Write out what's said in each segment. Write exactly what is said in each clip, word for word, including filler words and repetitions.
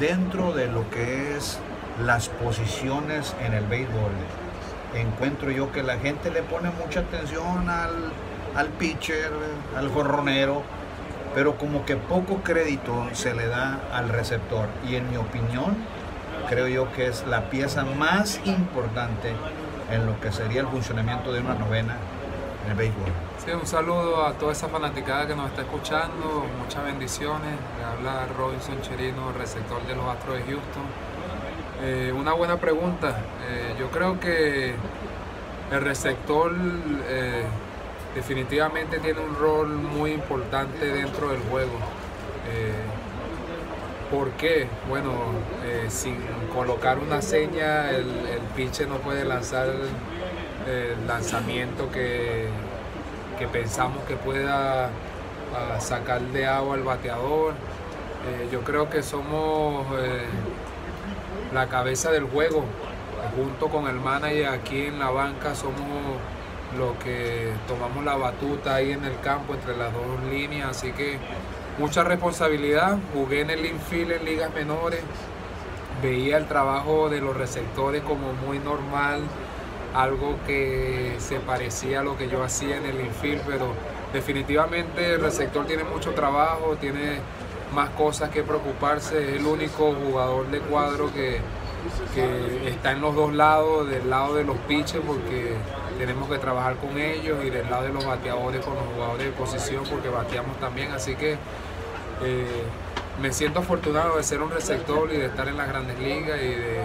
dentro de lo que es las posiciones en el béisbol, encuentro yo que la gente le pone mucha atención al, al pitcher, al jonronero, pero como que poco crédito se le da al receptor. Y en mi opinión, creo yo que es la pieza más importante en lo que sería el funcionamiento de una novena en el béisbol. Sí, un saludo a toda esa fanaticada que nos está escuchando, muchas bendiciones. Le habla Robinson Cherino, receptor de los Astros de Houston. Eh, una buena pregunta. Eh, yo creo que el receptor eh, definitivamente tiene un rol muy importante dentro del juego. Eh, ¿Por qué? Bueno, eh, sin colocar una seña, el, el pitcher no puede lanzar el lanzamiento que, que pensamos que pueda uh, sacar de agua al bateador. Eh, yo creo que somos eh, la cabeza del juego. Junto con el manager aquí en la banca somos los que tomamos la batuta ahí en el campo entre las dos líneas, así que mucha responsabilidad. Jugué en el infield en ligas menores, veía el trabajo de los receptores como muy normal, algo que se parecía a lo que yo hacía en el infield, pero definitivamente el receptor tiene mucho trabajo, tiene más cosas que preocuparse, es el único jugador de cuadro que, que está en los dos lados, del lado de los pitchers porque tenemos que trabajar con ellos, y del lado de los bateadores con los jugadores de posición porque bateamos también, así que eh, me siento afortunado de ser un receptor y de estar en las grandes ligas y de, de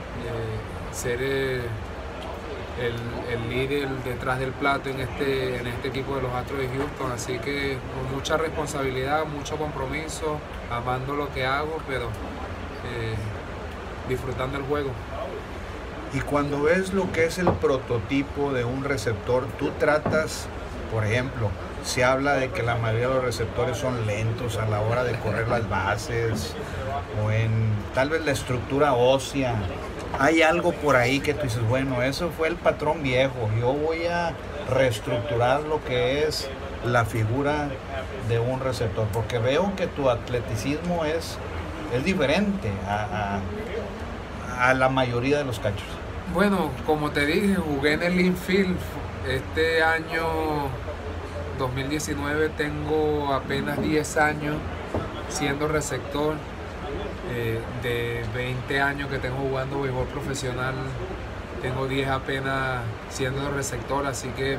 ser eh, el, el líder detrás del plato en este, en este equipo de los Astros de Houston, así que con mucha responsabilidad, mucho compromiso, amando lo que hago, pero eh, disfrutando el juego. Y cuando ves lo que es el prototipo de un receptor, tú tratas, por ejemplo, se habla de que la mayoría de los receptores son lentos a la hora de correr las bases o en tal vez la estructura ósea. Hay algo por ahí que tú dices, bueno, eso fue el patrón viejo, yo voy a reestructurar lo que es la figura de un receptor, porque veo que tu atleticismo es, es diferente a, a, a la mayoría de los cachos. Bueno, como te dije, jugué en el infield. Este año dos mil diecinueve tengo apenas diez años siendo receptor. Eh, de veinte años que tengo jugando béisbol profesional, tengo diez apenas siendo receptor, así que eh,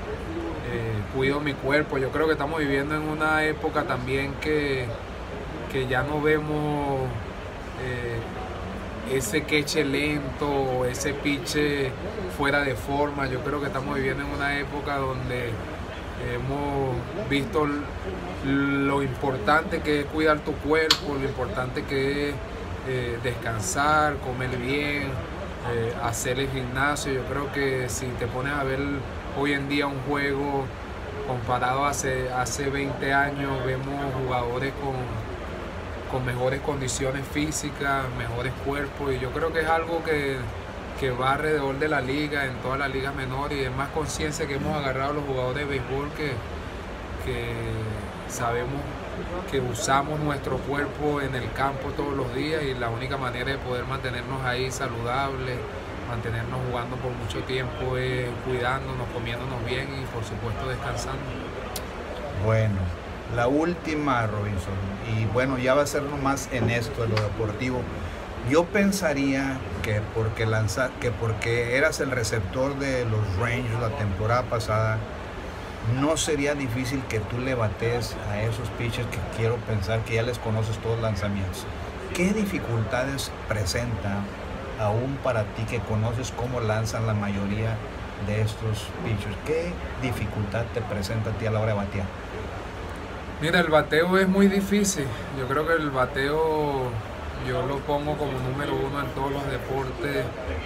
cuido mi cuerpo. Yo creo que estamos viviendo en una época también que, que ya no vemos eh, ese queche lento, ese piche fuera de forma. Yo creo que estamos viviendo en una época donde hemos visto lo importante que es cuidar tu cuerpo, lo importante que es eh, descansar, comer bien, eh, hacer el gimnasio. Yo creo que si te pones a ver hoy en día un juego comparado a hace, hace veinte años, vemos jugadores con, con mejores condiciones físicas, mejores cuerpos, y yo creo que es algo que que va alrededor de la liga, en todas las ligas menores, y es más conciencia que hemos agarrado los jugadores de béisbol que, que sabemos que usamos nuestro cuerpo en el campo todos los días, y la única manera de poder mantenernos ahí saludables, mantenernos jugando por mucho tiempo es cuidándonos, comiéndonos bien y por supuesto descansando. Bueno, la última, Robinson, y bueno, ya va a ser nomás en esto, en lo deportivo. Yo pensaría que porque, lanza, que porque eras el receptor de los Rangers la temporada pasada, no sería difícil que tú le bates a esos pitchers que quiero pensar que ya les conoces todos los lanzamientos. ¿Qué dificultades presenta aún para ti que conoces cómo lanzan la mayoría de estos pitchers? ¿Qué dificultad te presenta a ti a la hora de batear? Mira, el bateo es muy difícil. Yo creo que el bateo yo lo pongo como número uno en todos los deportes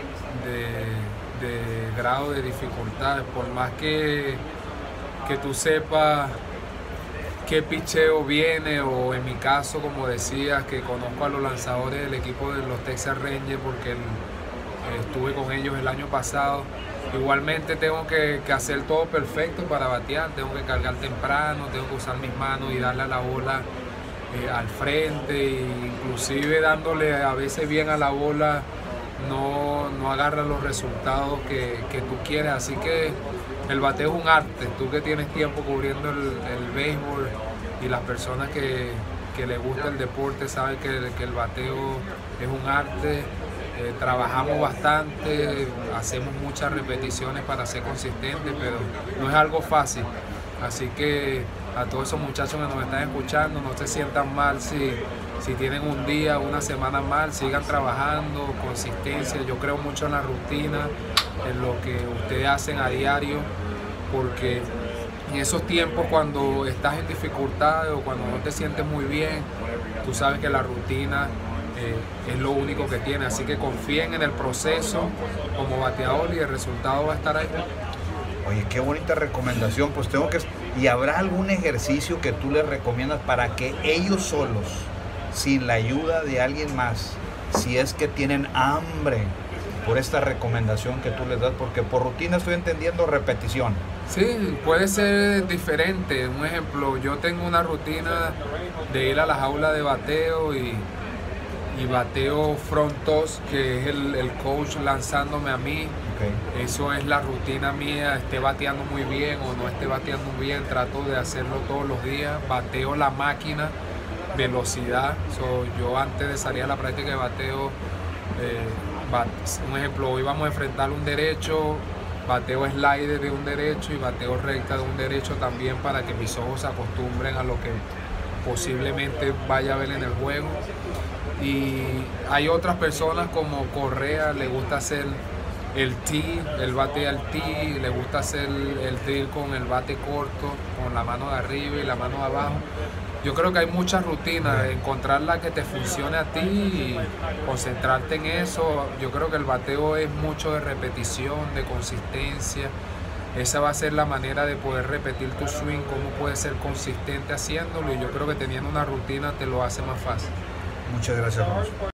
de, de grado de dificultad. Por más que, que tú sepas qué picheo viene, o en mi caso, como decías, que conozco a los lanzadores del equipo de los Texas Rangers porque el, eh, estuve con ellos el año pasado, igualmente tengo que, que hacer todo perfecto para batear. Tengo que cargar temprano, tengo que usar mis manos y darle a la bola eh, al frente, e inclusive dándole a veces bien a la bola, no, no agarra los resultados que, que tú quieres. Así que el bateo es un arte. Tú que tienes tiempo cubriendo el, el béisbol y las personas que, que les gusta el deporte saben que, que el bateo es un arte. Eh, trabajamos bastante, hacemos muchas repeticiones para ser consistentes, pero no es algo fácil. Así que a todos esos muchachos que nos están escuchando, no se sientan mal si, si tienen un día, una semana mal, sigan trabajando, consistencia. Yo creo mucho en la rutina, en lo que ustedes hacen a diario, porque en esos tiempos cuando estás en dificultades o cuando no te sientes muy bien, tú sabes que la rutina Eh, es lo único que tiene, así que confíen en el proceso como bateador y el resultado va a estar ahí. Oye, qué bonita recomendación. Pues tengo que... ¿Y habrá algún ejercicio que tú les recomiendas para que ellos solos, sin la ayuda de alguien más, si es que tienen hambre por esta recomendación que tú les das? Porque por rutina estoy entendiendo repetición. Sí, puede ser diferente. Un ejemplo, yo tengo una rutina de ir a la jaula de bateo y y bateo front toss, que es el, el coach lanzándome a mí. Okay. Eso es la rutina mía, esté bateando muy bien o no esté bateando muy bien, trato de hacerlo todos los días. Bateo la máquina, velocidad. So, yo antes de salir a la práctica de bateo, eh, bat, un ejemplo, hoy vamos a enfrentar un derecho, bateo slider de un derecho y bateo recta de un derecho también, para que mis ojos se acostumbren a lo que posiblemente vaya a ver en el juego. Y hay otras personas como Correa, le gusta hacer el tee, el bate al tee, le gusta hacer el drill con el bate corto, con la mano de arriba y la mano de abajo. Yo creo que hay muchas rutinas, encontrar la que te funcione a ti y concentrarte en eso. Yo creo que el bateo es mucho de repetición, de consistencia. Esa va a ser la manera de poder repetir tu swing, cómo puedes ser consistente haciéndolo, y yo creo que teniendo una rutina te lo hace más fácil. Muchas gracias, Ross.